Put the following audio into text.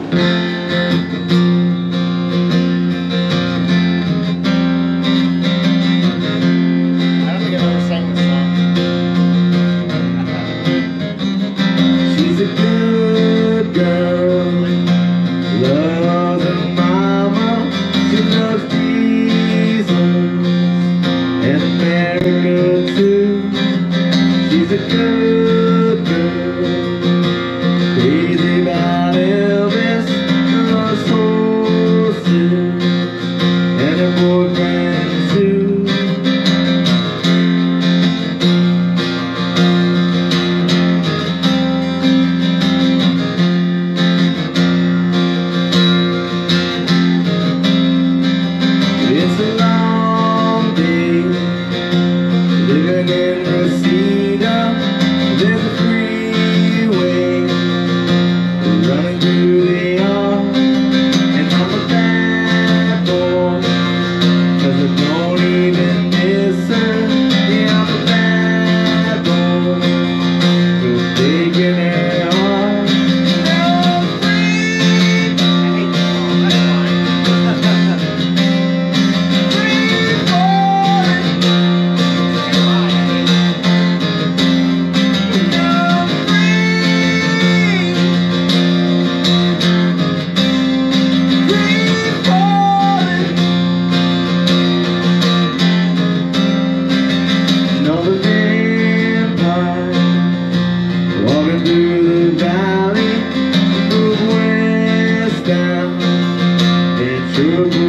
She's a good girl, crazy about Elvis, loves horses, and her boyfriend too. It's a long day living in Reseda. There's a freeway running through the yard, and I'm a bad boy, 'cause I don't even miss her. Yeah, I'm a bad boy for taking her heart. No free. Walking through the valley, move west down, and